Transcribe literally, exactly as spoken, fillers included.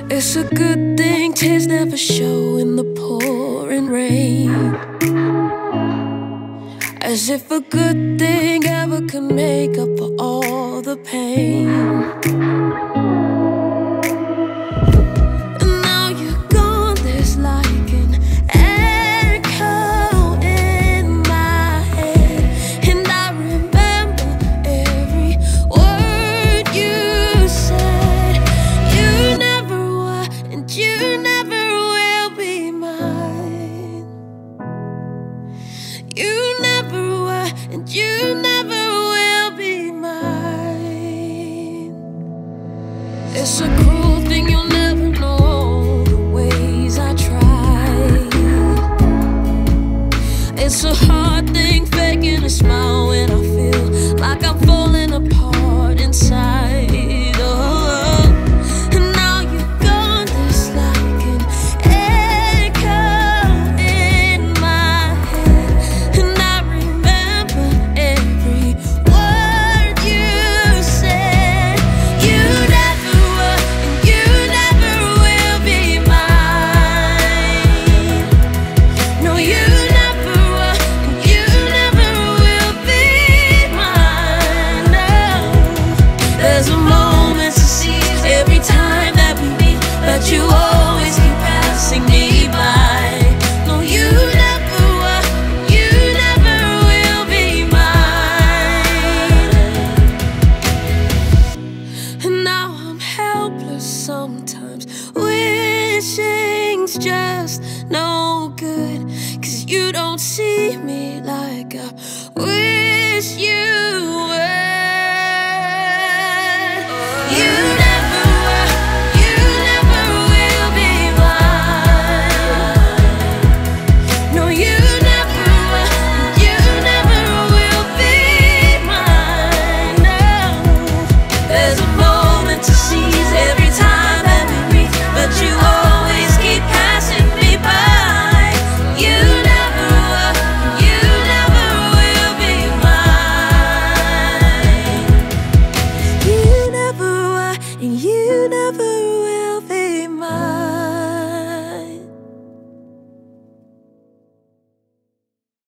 It's a good thing tears never show in the pouring rain, as if a good thing ever could make up for all the pain. And now you're gone, there's like an echo in my head, and I remember every word you said. You never were, and you never will be mine. You never were, and you never will be mine. It's a cruel thing, you'll never know the ways I tried. It's a hard thing faking a smile when I feel like I'm falling apart inside. Oh, and now you're gone, there's like an echo in my head, and I remember every word you said. You never were, and you never will be mine. No, you never were, and you never will be mine. No, there's a moment to seize every time that we meet, but you always keep passing me by. No, you never were, and you never will be mine. And now I'm helpless sometimes, wishing's just no good, 'cause you don't see me like I wish you